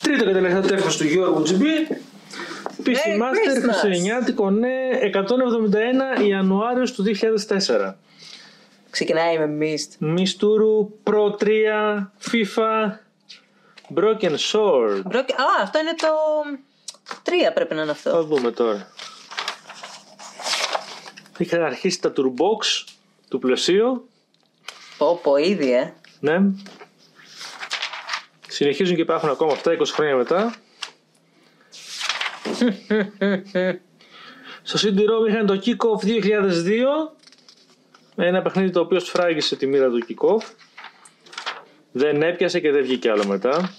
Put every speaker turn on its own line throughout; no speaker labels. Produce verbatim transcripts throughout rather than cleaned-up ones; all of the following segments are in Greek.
Τρίτο και τελευταίο τεύχος του Γιώργου τζι μπι. πι σι Master χριστουγεννιάτικο, ναι, εκατόν εβδομήντα ένα Ιανουάριος του δύο χιλιάδες τέσσερα.
Ξεκινάει με Mist.
Misturu, Pro τρία, FIFA, Broken Sword.
Broken... Α, αυτό είναι το τρία πρέπει να είναι αυτό.
Θα δούμε τώρα. Είχαν αρχίσει τα Turbox του πλαισίου.
Πω πω, ήδη ε.
Ναι. Συνεχίζουν και υπάρχουν ακόμα αυτά είκοσι χρόνια μετά. Στο σι ντι-ROM είχαν το Kick-Off δύο χιλιάδες δύο. Ένα παιχνίδι το οποίο σφράγγισε τη μοίρα του Kick-Off. Δεν έπιασε και δεν βγήκε άλλο μετά.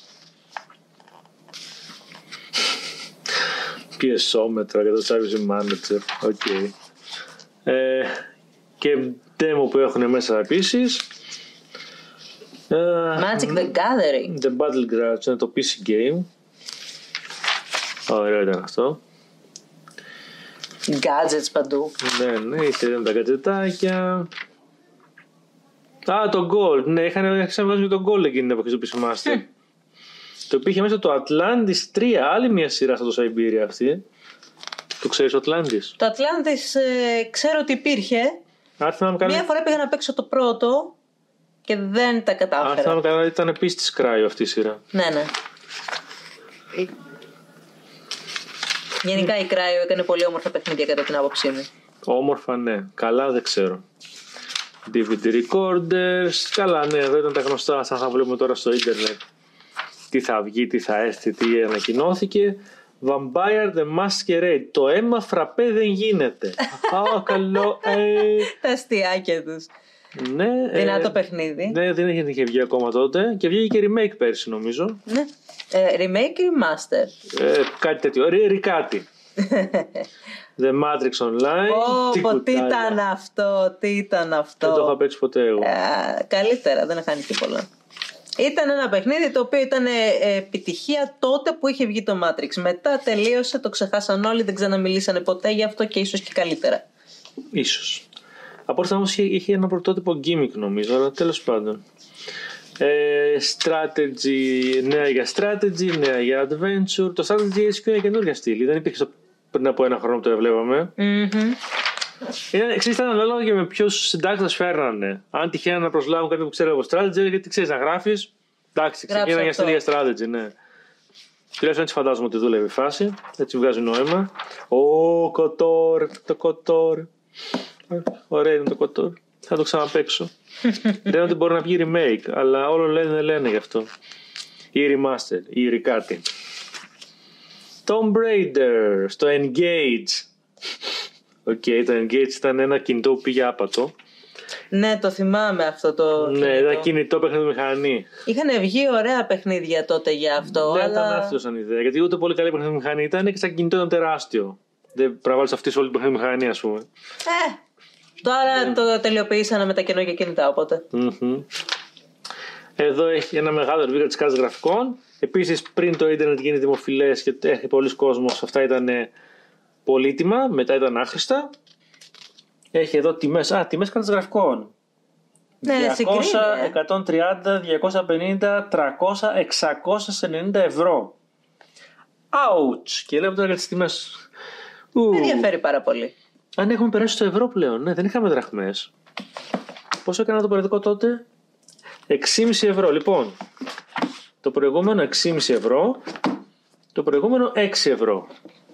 Πιεσόμετρα για το Service Manager. Okay. Ε, και demo που έχουν μέσα επίσης.
Magic the Gathering.
The Battlegrounds είναι το πι σι game. Ωραίο ήταν αυτό.
Gadgets παντού.
Ναι, ναι, ήταν τα gadgetάκια. Α, το Gold. Ναι, είχαν ξαναβγάλει το Gold εκείνη την εποχή του πι σι Master. Mm. Το οποίο είχε μέσα το Atlantis τρία, άλλη μια σειρά στο Siberia αυτή. Το ξέρεις το Atlantis?
Το Atlantis ε, ξέρω ότι υπήρχε.
Άρχισα να
Μία φορά πήγα να παίξω το πρώτο και δεν τα κατάφερα.
Άρχισα να κάνω, ήταν επίσης της Cryo αυτή η σειρά.
Ναι, ναι. Γενικά η Cryo έκανε πολύ όμορφα παιχνίδια κατά την άποψή μου.
Όμορφα, ναι. Καλά δεν ξέρω. ντι βι ντι recorders. Καλά, ναι, εδώ ήταν τα γνωστά σαν θα βλέπουμε τώρα στο ίντερνετ. Τι θα βγει, τι θα έρθει, τι ανακοινώθηκε. Vampire the Masquerade. Το αίμα φραπέ δεν γίνεται. Α, καλό. Ε...
Τα αστιάκια τους.
Ναι.
Δυνατό
ε...
παιχνίδι.
Ναι, δεν είχε βγει ακόμα τότε. Και βγήκε και remake πέρσι νομίζω.
Ναι. Ε, remake ή master?
Ε, κάτι τέτοιο. Ρικάτι. The Matrix Online.
Ω, πω, τι ήταν αυτό, τι ήταν αυτό.
Δεν το είχα παίξει ποτέ εγώ.
Ε, καλύτερα, δεν είχα και πολλά. Ήταν ένα παιχνίδι το οποίο ήταν επιτυχία τότε που είχε βγει το Matrix. Μετά τελείωσε, το ξεχάσαν όλοι, δεν ξαναμιλήσανε ποτέ γι' αυτό και ίσως και καλύτερα.
Ίσως. Από όσο όμως είχε, είχε ένα πρωτότυπο gimmick νομίζω, αλλά τέλος πάντων. Ε, strategy, νέα για strategy, νέα για adventure. Το strategy έχει και μια καινούργια στήλη. Δεν υπήρχε πριν από ένα χρόνο που το έβλεπαμε.
Mm-hmm.
Ήταν, ήταν ανάλογα και με ποιους συντάκτες φέρνανε. Αν τυχαίναν να προσλάβουν κάποιον που ξέρει από strategy, γιατί ξέρεις να γράφεις. Εντάξει, ξεκινά για στήλη για strategy, ναι. Τουλάχιστον έτσι φαντάζομαι ότι δούλευε η φάση. Έτσι βγάζει νόημα. Ω, κοτόρ, το κοτόρ. Ωραίο είναι το κοτόρ. Θα το ξαναπαίξω. Δεν ότι μπορεί να βγει remake, αλλά όλο λένε, λένε γι' αυτό. Ή remaster, ή ρικάτι. Tomb Raider, στο Engage. Οκ, okay, το Engage ήταν ένα κινητό που πήγε άπατο.
Ναι, το θυμάμαι αυτό το.
Ναι, κινητό. Ήταν κινητό παιχνίδι μηχανή.
Είχαν βγει ωραία παιχνίδια τότε για αυτό.
Ναι,
αλλά...
ήταν άστιο σαν ιδέα. Γιατί ούτε πολύ καλή παιχνίδι μηχανή ήταν και σαν κινητό ήταν τεράστιο. Δεν πρέπει να βάλει αυτή σε όλη την παιχνίδι μηχανή, α πούμε.
Ε, τώρα ναι. Το τελειοποιήσανε με τα καινούργια κινητά, οπότε.
Mm-hmm. Εδώ έχει ένα μεγάλο ρεβίγιο της κάρτας γραφικών. Επίσης, πριν το ίντερνετ γίνει δημοφιλές και έχει πολλοί κόσμος, αυτά ήταν πολύτιμα, μετά ήταν άχρηστα. Έχει εδώ τιμές, α, τιμές κάρτας γραφικών.
Ναι,
διακόσια, εκατόν τριάντα, διακόσια πενήντα, τριακόσια, εξακόσια ενενήντα ευρώ. Ouch! Και λέμε τώρα για τις τιμές.
Δεν ενδιαφέρει πάρα πολύ.
Αν έχουμε περάσει στο ευρώ πλέον, ναι, δεν είχαμε δραχμές. Πόσο έκανα το περιοδικό τότε? έξι κόμμα πέντε ευρώ. Λοιπόν, το προηγούμενο έξι κόμμα πέντε ευρώ, το προηγούμενο έξι ευρώ.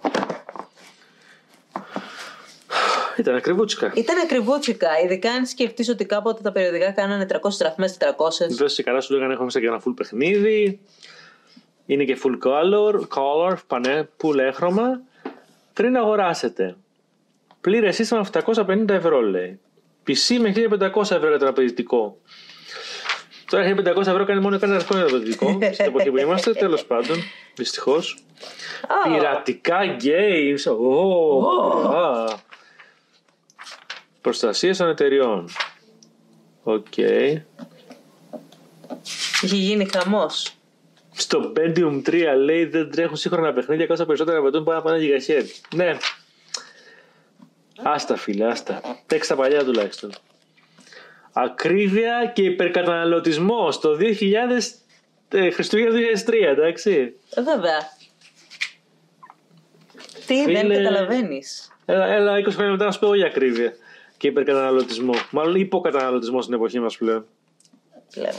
Ήταν ακριβούτσικα.
Ήταν ακριβούτσικα, ειδικά αν σκεφτείς ότι κάποτε τα περιοδικά κάνανε τριακόσιες δραχμές, τετρακόσιες.
Βέβαια σε καλά σου λέγανε έχουμε μέσα και ένα full παιχνίδι. Είναι και full color, color, πανέ, full έχρωμα. Πριν αγοράσετε, πλήρε σύστημα επτακόσια πενήντα ευρώ λέει. πι σι με χίλια πεντακόσια ευρώ για το απαιτητικό. Τώρα χίλια πεντακόσια ευρώ κάνει μόνο ένα γραφικό για το απαιτητικό. Στην εποχή που είμαστε, τέλος πάντων. Δυστυχώς. Oh. Πειρατικά games. Oh. Oh. Ah. Προστασία των εταιριών. Οκ. Okay.
Είχε γίνει χαμός.
Στο Pentium τρία λέει δεν τρέχουν σύγχρονα παιχνίδια και όσα περισσότερα απαιτούν πάνω από ένα γιγαχέρ. Ναι. Άστα φίλε, άστα. Παίξε τα παλιά τουλάχιστον. Ακρίβεια και υπερκαταναλωτισμός το δύο χιλιάδες ε, Χριστούγεννα δύο χιλιάδες τρία, εντάξει.
Ε, βέβαια. Τι, Φίλε... δεν καταλαβαίνεις.
Έλα, έλα είκοσι χρόνια μετά να σου πω για ακρίβεια και υπερκαταναλωτισμό. Μάλλον υποκαταναλωτισμό στην εποχή μας πλέον.
Πλέον.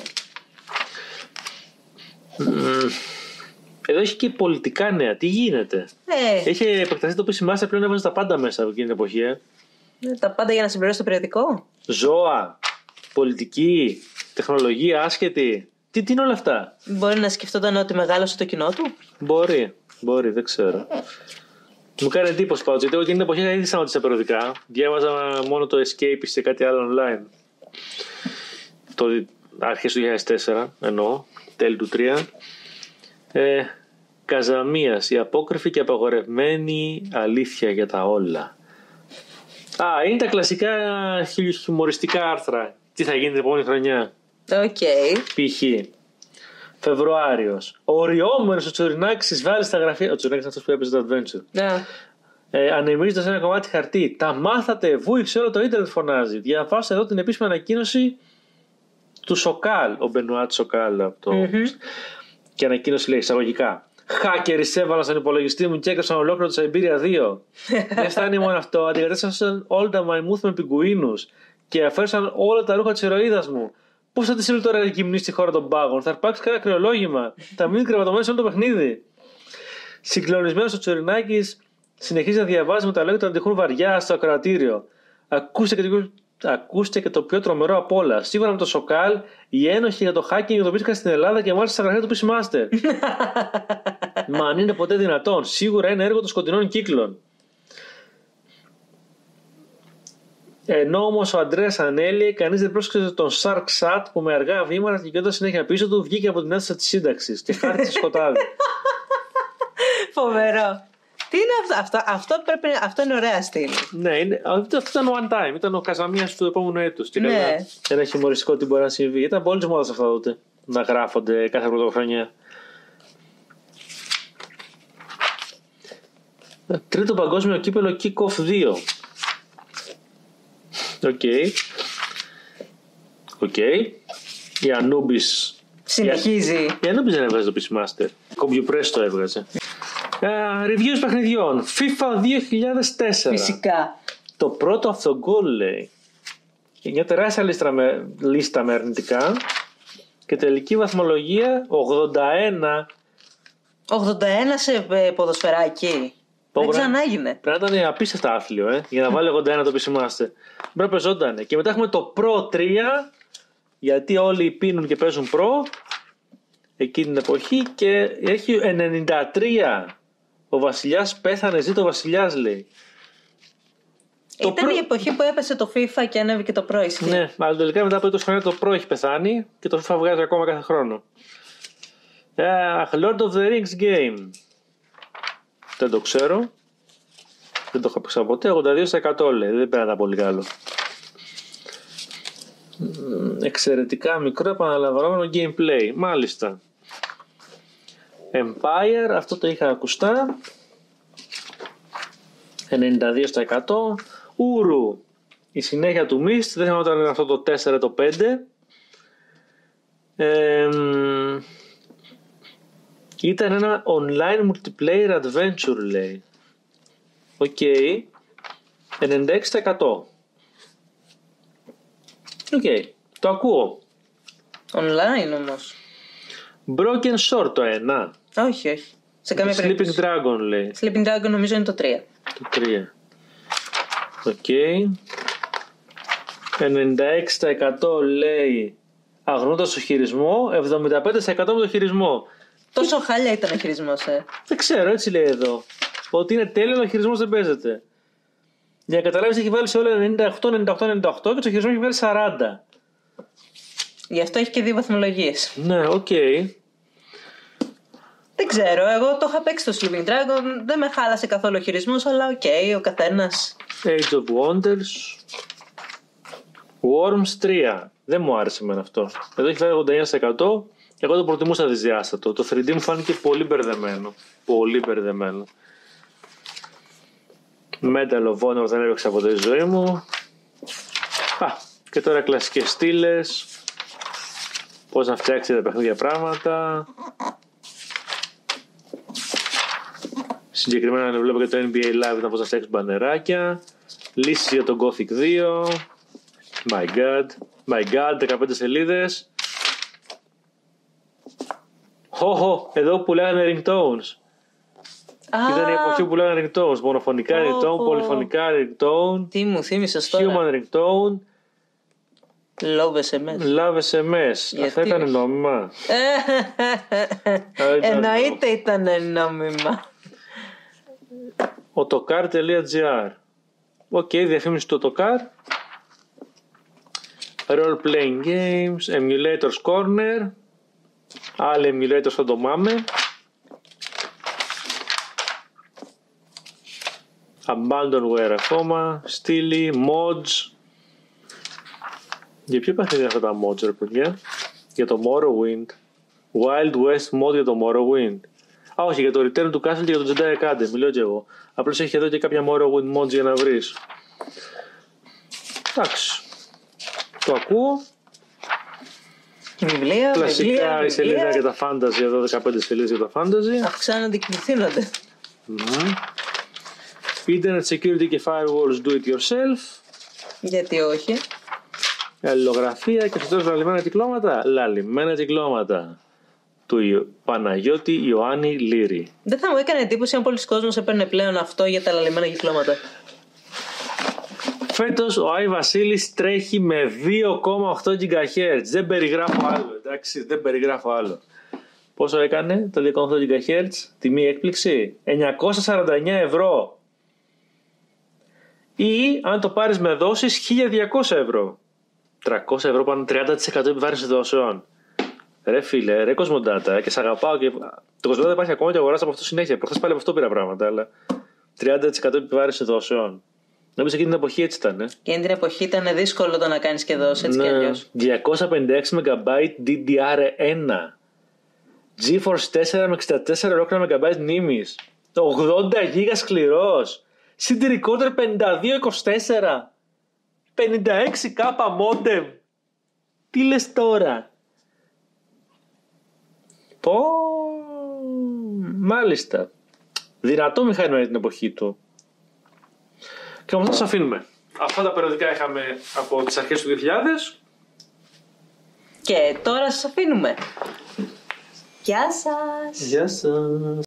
Mm. Εδώ έχει και πολιτικά νέα. Τι γίνεται.
Ε.
Έχει επεκταθεί το πι σι Master, πλέον έβαζε τα πάντα μέσα από εκείνη την εποχή. Ε.
Τα πάντα για να συμπληρώσει το περιοδικό.
Ζώα, πολιτική, τεχνολογία, άσχετη. Τι, τι είναι όλα αυτά.
Μπορεί να σκεφτόταν ότι μεγάλωσε το κοινό του.
Μπορεί, μπορεί, δεν ξέρω. Μου κάνει εντύπωση πάντως, γιατί εγώ εκείνη την εποχή είχα ήδη σταματήσει τα περιοδικά. Διάβαζα μόνο το Escape και κάτι άλλο online. Το αρχές του δύο χιλιάδες τέσσερα εννοώ, τέλη του τρία. Ε, Καζαμίας, η απόκριφη και απαγορευμένη αλήθεια για τα όλα. Α, είναι τα κλασικά χιουμοριστικά άρθρα. Τι θα γίνει την επόμενη χρονιά.
Οκ. Okay.
Π.χ. Φεβρουάριος. Ο οριόμενος ο Τσουρινάκης εισβάλλει στα γραφεία. Ο Τσουρινάκης είναι αυτός που έπαιζε το Adventure.
Yeah.
Ε, ανεμίζοντας ένα κομμάτι χαρτί. Τα μάθατε, βούηξε όλο το ίντερνετ, φωνάζει. Διαβάστε εδώ την επίσημη ανακοίνωση του Σοκάλ. Ο Μπενουάτ Σοκάλ από το. Mm-hmm. Και ανακοίνωση λέει εισαγωγικά. Hacker εισέβαλαν στον υπολογιστή μου και έκαψαν ολόκληρο το Siberia δύο. Δεν φτάνει μόνο αυτό. Αντικατέστησαν όλα τα μαϊμούθ με πιγκουίνους και αφαίρεσαν όλα τα ρούχα της ηρωίδας μου. Πώς θα τη στείλει τώρα η γυμνή στη χώρα των πάγων. Θα αρπάξει κανένα κρεολόγημα. Θα μείνει κρεβατωμένο σε όλο το παιχνίδι. Συγκλονισμένος ο Τσουρινάκης συνεχίζει να διαβάζει με τα λόγια του να τυχούν βαριά στο ακροατήριο. Ακούστε και, το... Ακούστε και το πιο τρομερό απ' όλα. Σίγουρα με το Σοκάλ, οι ένοχοι για το hacking ειδοποιήθηκαν στην Ελλάδα και μάλιστα στα γραφεία του πι σι Master. Μα αν είναι ποτέ δυνατόν, σίγουρα είναι έργο των σκοτεινών κύκλων. Ενώ όμως ο Αντρέας ανέλυε, κανείς δεν πρόσεξε τον Shark Sat που με αργά βήματα και όταν συνέχεια πίσω του βγήκε από την αίθουσα της σύνταξης και χάρτησε σκοτάδι.
Φοβερό. Τι είναι αυτό, αυτό, αυτό, πρέπει, αυτό είναι ωραία στήλη.
Ναι, είναι, αυτό ήταν one time, ήταν ο Καζαμίας του επόμενου έτους. Και
ναι.
Ένα χιουμοριστικό τι μπορεί να συμβεί. Ήταν πολύ μόδας αυτά τότε να γράφονται κάθε πρωτοχρονιά. Τρίτο παγκόσμιο κύπελο Kick-Off δύο. Οκ. Okay. Οκ. Okay. Η Anubis
συνεχίζει.
Η Anubis δεν έβγαζε το πι σι Master. CompuPress το έβγαζε. Uh, reviews παιχνιδιών. FIFA δύο χιλιάδες τέσσερα.
Φυσικά.
Το πρώτο αυτογκόλ λέει. Μια τεράστια λίστα με, λίστα με αρνητικά. Και τελική βαθμολογία ογδόντα ένα.
ογδόντα ένα σε ποδοσφαιράκι. Δεν ξανάγινε.
Πρέπει να ήταν απίστευτα άθλιο, ε, για να βάλει ογδόντα ένα το πι σι Master. Πρέπει να πεζότανε. Και μετά έχουμε το Pro τρία. Γιατί όλοι πίνουν και παίζουν Pro εκείνη την εποχή. Και έχει ενενήντα τρία. Ο βασιλιάς πέθανε, ζει το βασιλιάς λέει.
Ήταν το η προ... εποχή που έπεσε το FIFA και ανέβηκε το Pro. Ισχύει.
Ναι, αλλά τελικά μετά από είκοσι χρόνια το Pro έχει πεθάνει και το FIFA βγάζει ακόμα κάθε χρόνο. Uh, Lord of the Rings game. Δεν το ξέρω. Δεν το είχα παίξει ποτέ. ογδόντα δύο τοις εκατό λέει. Δεν πέρασε πολύ καλό. Εξαιρετικά μικρό επαναλαμβανόμενο gameplay. Μάλιστα. Empire, αυτό το είχα ακουστά. ενενήντα δύο τοις εκατό. Uru, η συνέχεια του Myst. Δεν θυμάμαι όταν είναι αυτό το τέσσερα το πέντε. Ε, ήταν ένα online multiplayer adventure λέει. Οκ. Okay. ενενήντα έξι τοις εκατό. Οκ. Okay. Το ακούω.
Online όμως.
Broken Sword το ένα.
Όχι, όχι. Σε καμία περίπτωση.
Sleeping Dragon λέει.
Sleeping Dragon νομίζω είναι το τρία.
Το τρία. Οκ. Okay. ενενήντα έξι τοις εκατό λέει αγνοώντας το χειρισμό. εβδομήντα πέντε τοις εκατό με το χειρισμό.
Τόσο και... χάλια ήταν ο χειρισμός, ε.
Δεν ξέρω, έτσι λέει εδώ. Ότι είναι τέλειο, αλλά ο χειρισμός δεν παίζεται. Για να καταλάβεις έχει βάλει σε όλα ενενήντα οκτώ ενενήντα οκτώ ενενήντα οκτώ και το χειρισμό έχει βάλει σαράντα.
Γι' αυτό έχει και δύο βαθμολογίες.
Ναι, οκ. Okay.
Δεν ξέρω, εγώ το είχα παίξει το Sleeping Dragon, δεν με χάλασε καθόλου ο χειρισμός, αλλά οκ, okay, ο καθένας.
Age of Wonders. Worms τρία. Δεν μου άρεσε εμένα αυτό. Εδώ έχει φέρει ογδόντα εννιά τοις εκατό. Εγώ το προτιμούσα δυσδιάστατο. Το θρι ντι μου φάνηκε πολύ μπερδεμένο. Πολύ μπερδεμένο. Medal of Honor δεν έπαιξα από τη ζωή μου. Α, και τώρα κλασικές στήλες. Πώς να φτιάξετε παιχνίδια πράγματα. Συγκεκριμένα βλέπω και το N B A Live ήταν πώς να φτιάξουν μπανεράκια. Λύσεις για τον Gothic δύο. My God. My God, δεκαπέντε σελίδες. Χοχο, εδώ που λέγανε ringtones. Ah. Ήταν η εποχή που λέγανε ringtones. Μονοφωνικά oh, ringtone, oh. πολυφωνικά ringtone.
Τι μου θύμισες τώρα.
Human ringtone.
Love ες εμ ες.
Love ες εμ ες. Αυτά ήταν νόμιμα.
Εννοείται ήταν νόμιμα.
Otokar.gr. Οκ, okay, διαφήμιση του Otokar. Role playing games. Emulators Corner. Άλλοι emulators θα το μάμε. Abandonware ακόμα. Steely. Mods. Για ποιο παιχνίδι είναι αυτά τα mods ρε παιδιά? Για το Morrowind. Wild West mod για το Morrowind. Α, όχι, για το Return to Castle και για το Jedi Academy, λέω και εγώ. Απλώς έχει εδώ και κάποια Morrowind mods για να βρεις. Εντάξει. Το ακούω.
Βιβλία,
κλασικά
βιβλία,
η σελίδα
βιβλία.
για τα fantasy, εδώ δεκαπέντε σελίδες για τα fantasy.
Αυξάνονται και πληθύνονται.
Mm. Internet security και firewalls do it yourself.
Γιατί όχι.
Αλληλογραφία και στο τέλος λαλημένα κυκλώματα. Λαλημένα κυκλώματα του Παναγιώτη Ιωάννη Λύρη.
Δεν θα μου έκανε εντύπωση αν πολλοί κόσμος έπαιρνε πλέον αυτό για τα λαλημένα κυκλώματα.
Φέτος ο Άι Βασίλης τρέχει με δύο κόμμα οκτώ γιγαχέρτζ. Δεν περιγράφω άλλο, εντάξει, δεν περιγράφω άλλο. Πόσο έκανε το δύο κόμμα οκτώ γιγαχέρτζ, τιμή έκπληξη, εννιακόσια σαράντα εννέα ευρώ. Ή αν το πάρεις με δόσεις, χίλια διακόσια ευρώ. τριακόσια ευρώ πάνω τριάντα τοις εκατό επιβάρυνση δόσεων. Ρε φίλε, ρε Κοσμοντάτα, και σ' αγαπάω και. Το Κοσμοντάτα υπάρχει ακόμα και αγοράζω από αυτό συνέχεια. Προχθές πάλι από αυτό πήρα πράγματα, αλλά τριάντα τοις εκατό επιβάρυνση δόσεων. Νομίζω εκείνη την εποχή έτσι ήταν. Ε.
Και εκείνη την εποχή ήταν δύσκολο το να κάνεις και δόση, έτσι
ναι.
κι αλλιώς.
διακόσια πενήντα έξι μεγαμπάιτ ντι ντι αρ ένα. GeForce τέσσερα με εξήντα τέσσερα ολόκληρα μεγαμπάιτ μνήμης. ογδόντα γίγα σκληρός. σι ντι Recorder πενήντα δύο είκοσι τέσσερα. πενήντα έξι κάπα modem. Τι λες τώρα? Πω. Μάλιστα. Δυνατό μηχάνημα την εποχή του. Και όμως θα σας αφήνουμε. Αυτά τα περιοδικά είχαμε από τις αρχές του δύο χιλιάδες.
Και τώρα σας αφήνουμε. Γεια σας.
Γεια σας.